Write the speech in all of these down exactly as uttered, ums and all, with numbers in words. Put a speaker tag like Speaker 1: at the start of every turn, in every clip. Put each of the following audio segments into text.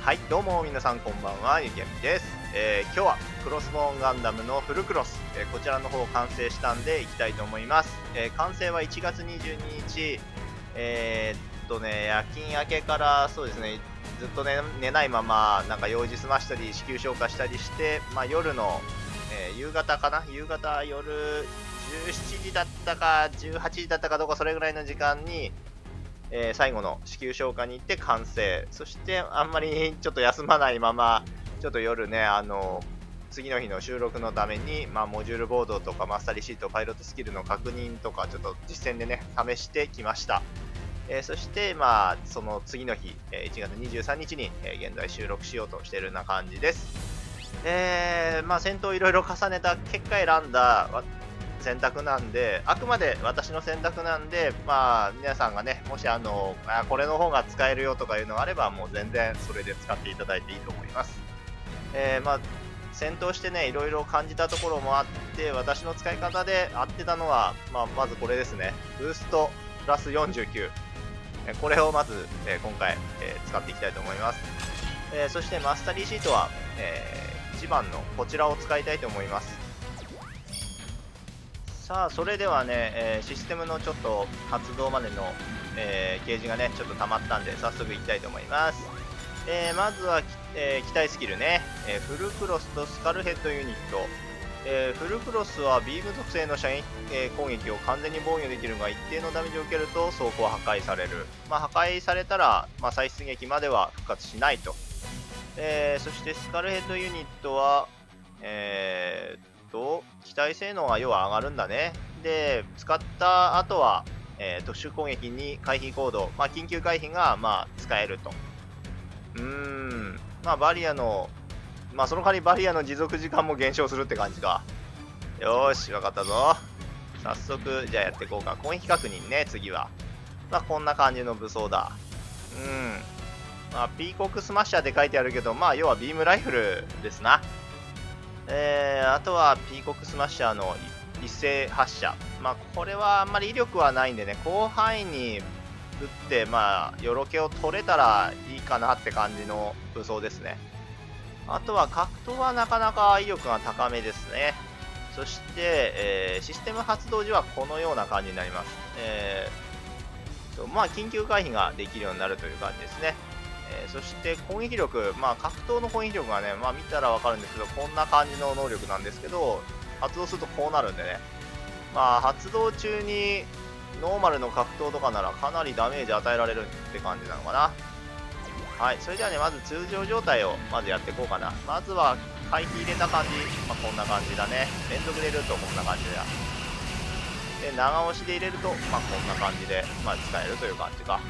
Speaker 1: はい、どうも皆さんこんばんは、ゆきやみです。えー、今日はクロスボーンガンダムのフルクロス、えー、こちらの方完成したんでいきたいと思います。えー、完成はいちがつにじゅうににち、えー、っとね、夜勤明けからそうですね、ずっと、ね、寝ないままなんか用事済ましたり、支給消化したりして、まあ、夜の、えー、夕方かな、夕方、夜じゅうしちじだったかじゅうはちじだったかどうか、それぐらいの時間に、えー、最後の支給消化に行って完成。そしてあんまりちょっと休まないままちょっと夜ね、あの次の日の収録のために、まあ、モジュールボードとかマスタリーシート、パイロットスキルの確認とかちょっと実践でね試してきました。えー、そしてまあその次の日、えー、いちがつにじゅうさんにちに、えー、現在収録しようとしているような感じです。えー、まあ戦闘いろいろ重ねた結果選んだ選択なんで、あくまで私の選択なんで、まあ皆さんがね、もしあのあこれの方が使えるよとかいうのがあれば、もう全然それで使っていただいていいと思います。えー、まあ戦闘してね、いろいろ感じたところもあって、私の使い方で合ってたのは、まあ、まずこれですね、ブーストプラスよんじゅうきゅう、えこれをまず、え今回、え使っていきたいと思います。えー、そしてマスタリーシートは、えー、いちばんのこちらを使いたいと思います。さあそれではね、えー、システムのちょっと発動までの、えー、ゲージがねちょっと溜まったんで早速いきたいと思います。えー、まずは、えー、機体スキルね、えー、フルクロスとスカルヘッドユニット、えー、フルクロスはビーム属性の射撃、えー、攻撃を完全に防御できるが一定のダメージを受けると装甲は破壊される、まあ、破壊されたら、まあ、再出撃までは復活しないと、えー、そしてスカルヘッドユニットはえーと機体性能が要は上がるんだね。で使った後は、えー、特殊攻撃に回避コード、まあ、緊急回避が、まあ、使えると。うーんまあバリアのまあその代わりバリアの持続時間も減少するって感じか。よーし分かったぞ。早速じゃあやっていこうか。攻撃確認ね。次はまあこんな感じの武装だ。うんまあピーコックスマッシャーって書いてあるけど、まあ要はビームライフルですな。えー、あとはピーコックスマッシャーの一斉発射、まあ、これはあんまり威力はないんでね、広範囲に撃って、まあ、よろけを取れたらいいかなって感じの武装ですね。あとは格闘はなかなか威力が高めですね。そして、えー、システム発動時はこのような感じになります。えー、まあ、緊急回避ができるようになるという感じですね。えー、そして攻撃力、まあ、格闘の攻撃力がね、まあ、見たら分かるんですけど、こんな感じの能力なんですけど、発動するとこうなるんでね、まあ、発動中にノーマルの格闘とかならかなりダメージ与えられるって感じなのかな。はい、それではね、まず通常状態をまずやっていこうかな。まずは回避入れた感じ、まあ、こんな感じだね。連続入れるとこんな感じだ。で、長押しで入れると、まあ、こんな感じで、まあ、使えるという感じか。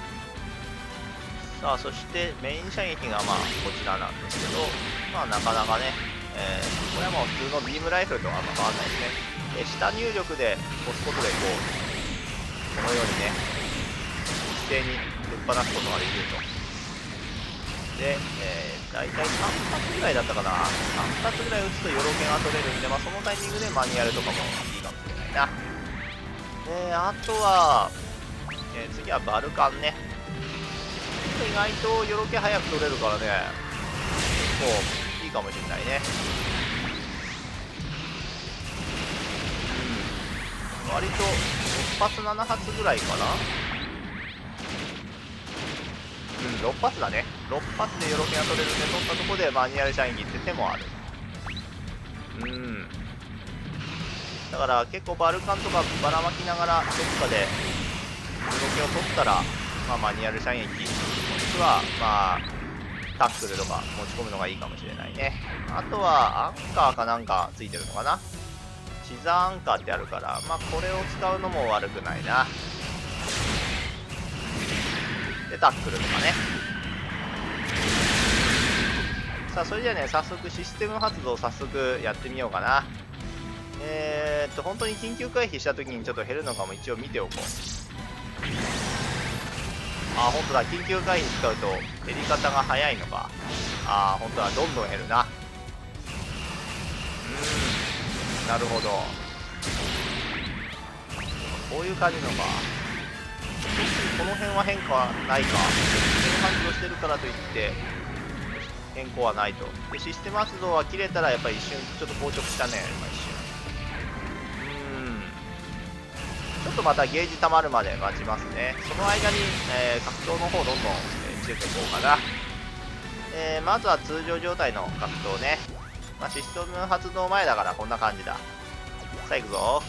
Speaker 1: さあそしてメイン射撃がまあこちらなんですけど、まあなかなかね、えー、これはもう普通のビームライフルとはあんま変わらないですね。で下入力で押すことでこうこのようにね一斉にぶっ放すことができると。で、えー、大体さんぱつぐらいだったかな、さんぱつぐらい撃つとよろけが取れるんで、まあ、そのタイミングでマニュアルとかもいいかもしれないな。であとは、えー、次はバルカンね。意外とよろけ早く取れるからね、結構いいかもしれないね。うん、割とろっぱつななはつぐらいかな。うん、ろっぱつだね。ろっぱつでよろけが取れるんで、取ったところでマニュアル射撃って手もある。うんだから結構バルカンとかばらまきながらどっかでよろけを取ったら、まあ、マニュアル射撃はまあタックルとか持ち込むのがいいかもしれないね。あとはアンカーかなんかついてるのかな。シザーアンカーってあるから、まあこれを使うのも悪くないな。でタックルとかね。さあそれじゃあね、早速システム発動早速やってみようかな。えーっと本当に緊急回避した時にちょっと減るのかも一応見ておこう。あー、本当だ、緊急回避使うと減り方が早いのか。あー、本当だ、どんどん減るな。うーん、なるほど。こういう感じのか。特にこの辺は変化はないか。システム発動してるからといって変更はないと。でシステム発動は切れたらやっぱり一瞬ちょっと硬直したね、今一瞬。うーんちょっとまたゲージ溜まるまで待ちますね。その間に、えー、格闘の方どんどん、えー、見せていこうかな。えー、まずは通常状態の格闘ね。まあ、システム発動前だからこんな感じだ。さあ行くぞ。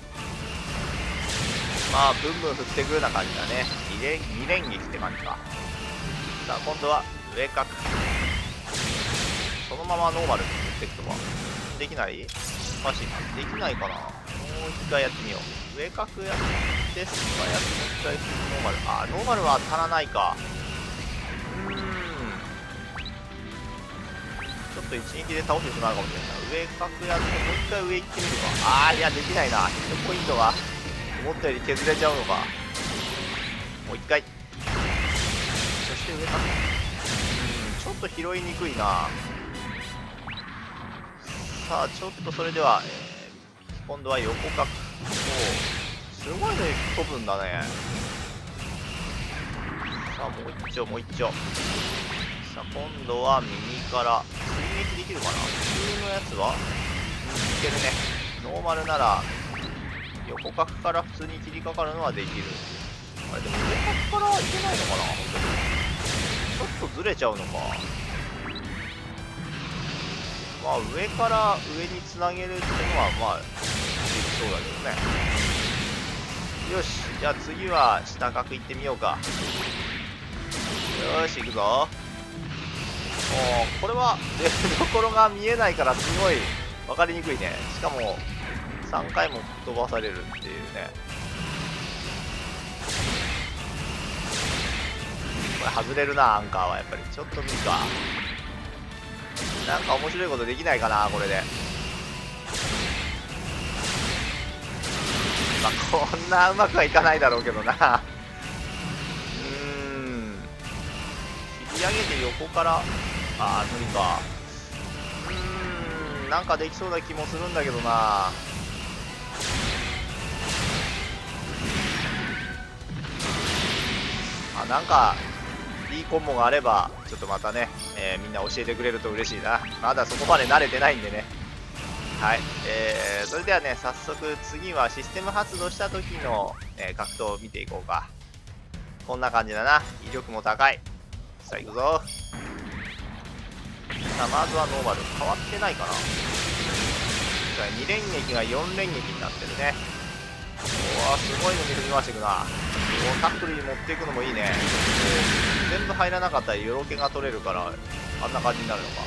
Speaker 1: まあブンブン振ってくるような感じだね。に連に連撃って感じか。さあ今度は上角。そのままノーマルに振っていくとはできない？おかしいな。できないかな。もう一回やってみよう。上角やってスパやってもう一回ノーマル。あノーマルは当たらないか。うーんちょっと一撃で倒してしまうかもしれない。上角やってもう一回上行ってみるか。あーいやできないな。ヒットポイントが思ったより削れちゃうのか。もう一回。そして上角。うんちょっと拾いにくいな。さあちょっとそれでは、えー、今度は横角。すごいね飛ぶんだね。さあもう一丁もう一丁。さあ今度は右から追撃できるかな。普通のやつは、うん、いけるね。ノーマルなら横角から普通に切りかかるのはできる。あれでも上角からいけないのかな。本当にちょっとずれちゃうのか。まあ上から上につなげるっていうのはまあできそうだけどね。よしじゃあ次は下角行ってみようか。よし行くぞ。おこれは出どころが見えないからすごい分かりにくいね。しかもさんかいも飛ばされるっていうね。これ外れるなアンカーはやっぱりちょっと無理か。なんか面白いことできないかなこれで。まあこんなうまくはいかないだろうけどなうーん切り上げて横からああ無理か。うーんなんかできそうな気もするんだけどな。あなんかいいコンボがあればちょっとまたね、えー、みんな教えてくれると嬉しいな。まだそこまで慣れてないんでね。はい、えー、それではね早速次はシステム発動した時の、えー、格闘を見ていこうか。こんな感じだな。威力も高い。さあ行くぞ。さあまずはノーマル変わってないかな。に連撃がよん連撃になってるね。おわすごいの見る見ましていくな。タックルに持っていくのもいいね。全部入らなかったらよろけが取れるからあんな感じになるのか。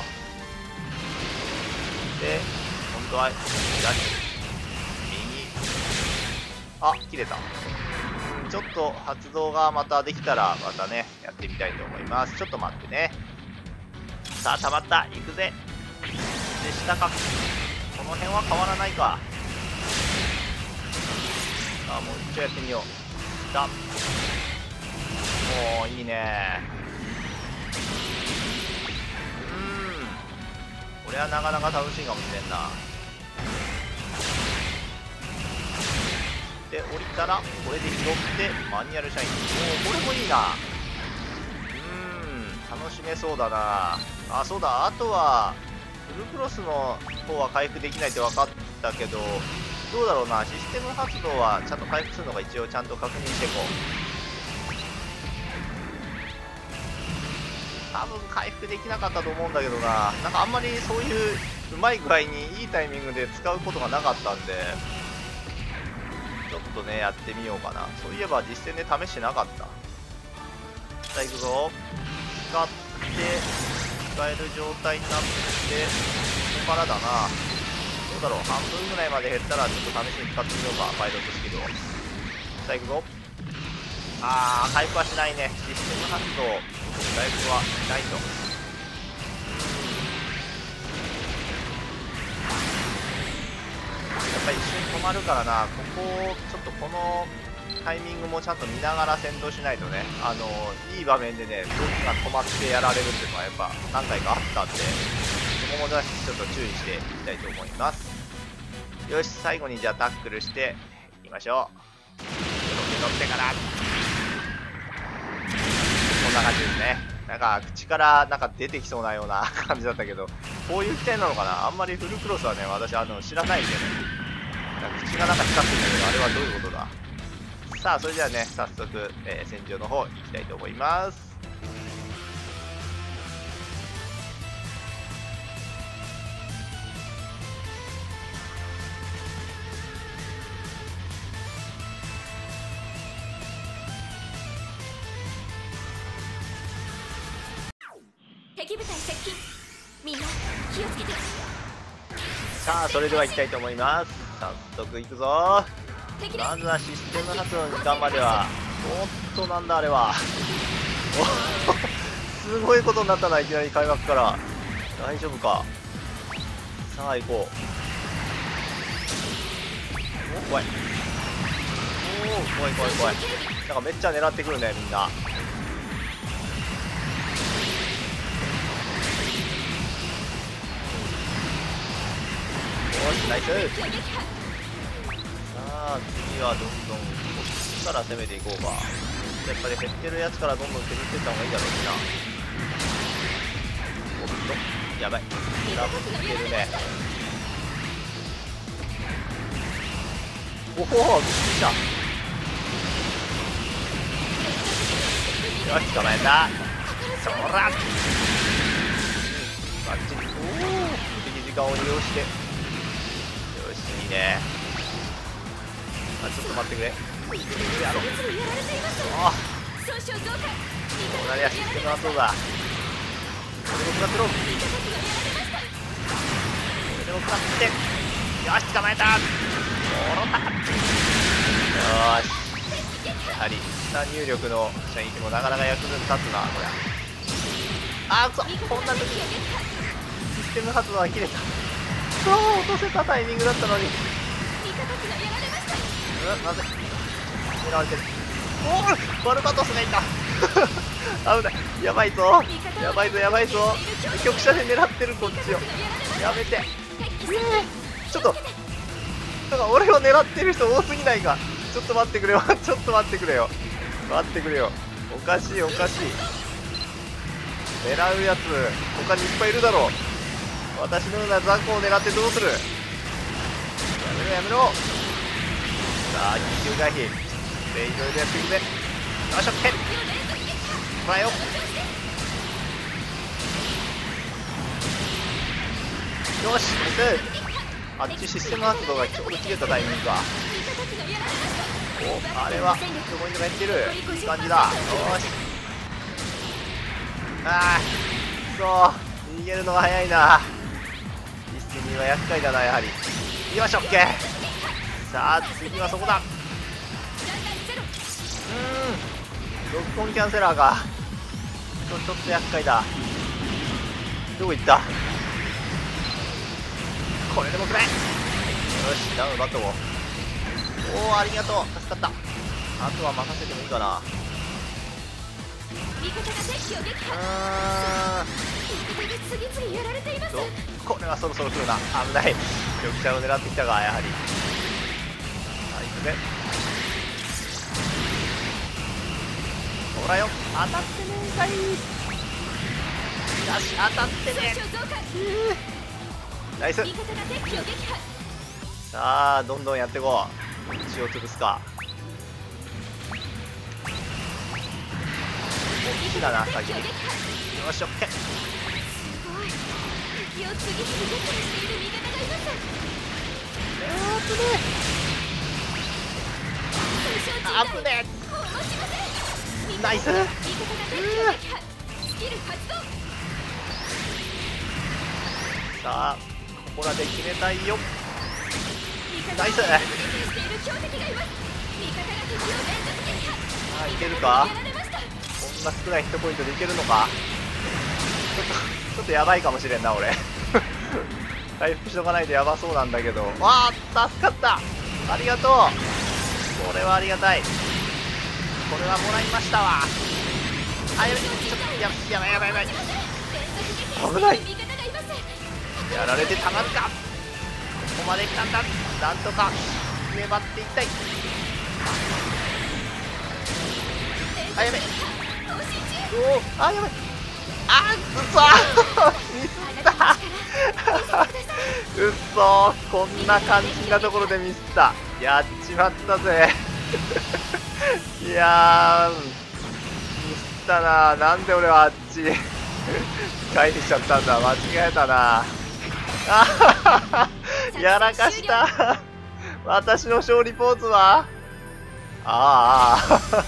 Speaker 1: で今度は左右あ切れた。ちょっと発動がまたできたらまたねやってみたいと思います。ちょっと待ってね。さあ溜まった行くぜ。で下かこの辺は変わらないか。さあもう一丁やってみよう。下もういいね。うーんこれはなかなか楽しいかもしれんな。で降りたらこれで拾ってマニュアルシャイン。おおこれもいいな。うーん楽しめそうだな。あそうだあとはフルクロスの方は回復できないって分かったけどどうだろうな。システム発動はちゃんと回復するのが一応ちゃんと確認していこう。多分回復できなかったと思うんだけどな。なんかあんまりそういううまい具合にいいタイミングで使うことがなかったんでちょっとねやってみようかな。そういえば実戦で試してなかった。さあ行くぞ。使って使える状態になってここからだな。どうだろう半分ぐらいまで減ったらちょっと試しに使ってみようかパイロットスキルを。さあ行くぞ。あー回復はしないね。システム発動回復はしないと。やっぱり一瞬止まるからな。ここちょっとこのタイミングもちゃんと見ながら戦闘しないとね。あのいい場面でね動きが止まってやられるっていうのはやっぱ何回かあったんでそこもちょっと注意していきたいと思います。よし最後にじゃあタックルしていきましょう。乗って乗ってからこんな感じですね。 なんか口からなんか出てきそうなような感じだったけど、こういう機体なのかな。あんまりフルクロスはね、私あの知らないんでね。なんか口がなんか光ってるんだけど、あれはどういうことだ。さあそれではね、早速、えー、戦場の方行きたいと思います。
Speaker 2: 敵部隊接近。みんな気をつけて。
Speaker 1: さあそれでは行きたいと思います。早速行くぞ。まずはシステム発動の時間までは、おっとなんだあれは。おすごいことになったな、いきなり開幕から。大丈夫か。さあ行こう。お怖い。おお怖い怖い怖い。なんかめっちゃ狙ってくるねみんな。よしナイス。さあ次はどんどんこっちから攻めていこうか。やっぱり減ってるやつからどんどん削っていった方がいいだろうしな。おっとやばい、ラブってるね。おおびっくりした。よし捕まえた。そらバッチリ。おお敵時間を利用して、いいね。あ、ちょっと待ってくれ。やろう。ああ。そうなりゃシステムはそうだ。これも使ってろ。これでも使って。よし捕まえた。もろた。よし。やはり下入力の射撃もなかなか役に立つなこれ。あーくそ。こんな時システム発動が切れた。そう落とせたタイミングだったのに。うん、なぜ狙われてる。おおバルバトスがいた。危ない、やばいぞやばいぞやばいぞ。局者で狙ってるこっちをやめて。ちょっとなんか俺を狙ってる人多すぎないか。ちょっと待ってくれよちょっと待ってくれよ待ってくれよ。おかしいおかしい。狙うやつ他にいっぱいいるだろう。私のような雑魚を狙ってどうする。やめろやめろ。さあ奇襲回避でいろいろやっていくぜ。よしオッケー。ほらよ。よしナイス。あっちシステム発動がちょうど切れたタイミングか。おあれはすごいのがやってるいい感じだ。よしああそう逃げるのが早いな。システムは厄介だなやはり。よしオッケー。さあ次はそこだ。うーんロックオンキャンセラーか。ちょちょっと厄介だ。どこ行った。これでもくれ。よしダウンバットを。おおありがとう助かった。あとは任せてもいいかな。あーこれはそろそろ来るな。危ない。局者を狙ってきたがやはり。さあ行くぜ。ほらよ当たってねえかい。よし当たってねえ。ナイス。さあどんどんやっていこう。血を潰すか。こっちだな先に。よしオッケー。あぶねえ。ナイス。さあここらで決めたいよ。ナイス。ああいけるか。こんな少ないヒットポイントでいけるのか。ちょっとちょっとやばいかもしれんな俺。回復しとかないとやばそうなんだけど。わあ助かった。ありがとう。これはありがたい。これはもらいましたわ。あやべちょっとややばいやばいやばい危ない。やられてたまるか。ここまで来たんだ。なんとか粘っていきたい。あやべおおあやばいあー、くそミスったうっそー、こんな肝心なところでミスった。やっちまったぜいやー、ミスったな。なんで俺はあっち帰りしちゃったんだ。間違えたな。あやらかした私の勝利ポーズはああ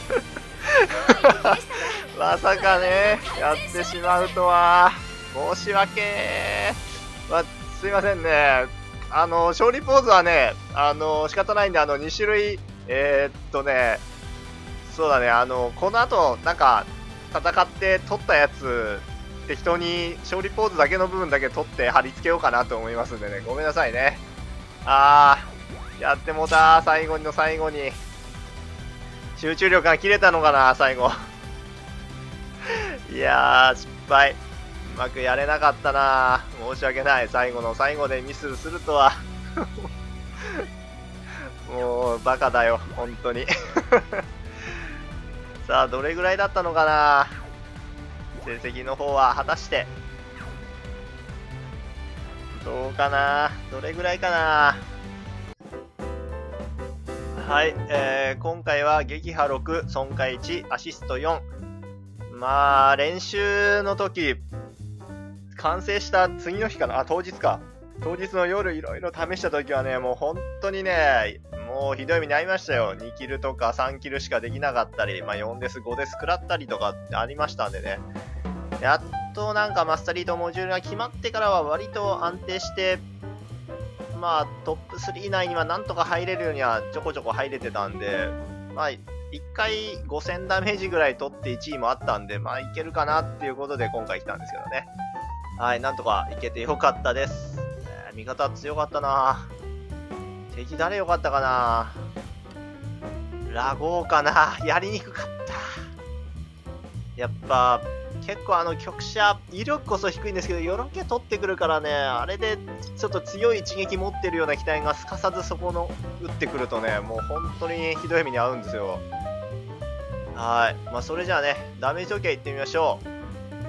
Speaker 1: まさかね、やってしまうとは。申し訳ま、すいませんね。あの、勝利ポーズはね、あの、仕方ないんで、あの、に種類、えー、っとね、そうだね、あの、この後、なんか、戦って取ったやつ、適当に勝利ポーズだけの部分だけ取って貼り付けようかなと思いますんでね、ごめんなさいね。あー、やってもうたー、最後の最後に。集中力が切れたのかな、最後。いやー、失敗。うまくやれなかったな。申し訳ない。最後の最後でミスするとは。もう、バカだよ、本当に。さあ、どれぐらいだったのかな。成績の方は果たしてどうかな。どれぐらいかな。はい、えー、今回は撃破ろく、損壊いち、アシストよん。まあ練習の時完成した次の日かなあ、当日か。当日の夜いろいろ試した時はね、もう本当にね、もうひどい目に遭いましたよ。にキルとかさんキルしかできなかったり、まあよんです、ごです食らったりとかってありましたんでね。やっとなんかマスタリーとモジュールが決まってからは割と安定して、まあトップスリー内にはなんとか入れるようにはちょこちょこ入れてたんで、まあいっかいごせんダメージぐらい取っていちいもあったんで、まあいけるかなっていうことで今回来たんですけどね。はい、なんとかいけてよかったです。えー、味方強かったな。敵誰よかったかな。ラゴーかな。やりにくかった。やっぱ結構あの局者威力こそ低いんですけど、よろけ取ってくるからね、あれでちょっと強い一撃持ってるような機体がすかさずそこの打ってくるとね、もう本当にひどい目に遭うんですよ。はい、まあそれじゃあね、ダメージ時計いってみましょう。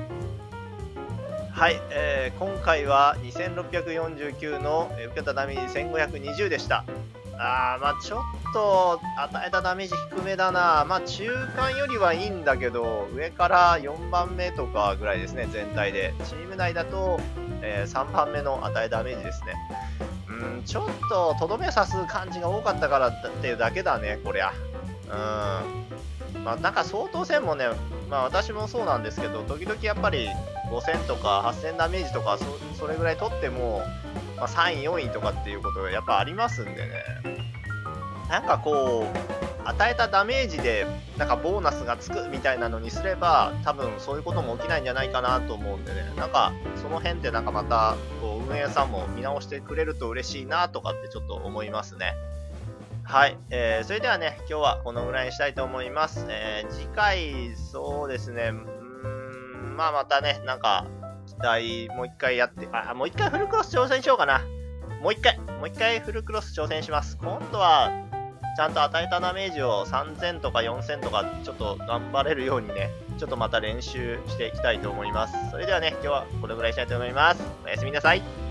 Speaker 1: はい、えー、今回はにせんろっぴゃくよんじゅうきゅうの受けたダメージせんごひゃくにじゅうでした。あー、まあちょっと与えたダメージ低めだな。まあ中間よりはいいんだけど、上からよんばんめとかぐらいですね、全体で。チーム内だと、えー、さんばんめの与えダメージですね。うん、ちょっととどめ刺す感じが多かったからっていうだけだね、こりゃ。うん。まあなんか相当戦もね、まあ私もそうなんですけど、時々やっぱりごせんとかはっせんダメージとか そ, それぐらい取っても、まあ、さんいよんいとかっていうことがやっぱありますんでね。なんかこう与えたダメージでなんかボーナスがつくみたいなのにすれば、多分そういうことも起きないんじゃないかなと思うんでね。なんかその辺でなんかまたこう運営さんも見直してくれると嬉しいなとかってちょっと思いますね。はい、えー、それではね、今日はこのぐらいにしたいと思います。えー、次回、そうですね、うーん、まあまたね、なんか、機体、もう一回やって、あ、もう一回フルクロス挑戦しようかな。もう一回、もう一回フルクロス挑戦します。今度は、ちゃんと与えたダメージをさんぜんとかよんせんとか、ちょっと頑張れるようにね、ちょっとまた練習していきたいと思います。それではね、今日はこれぐらいにしたいと思います。おやすみなさい。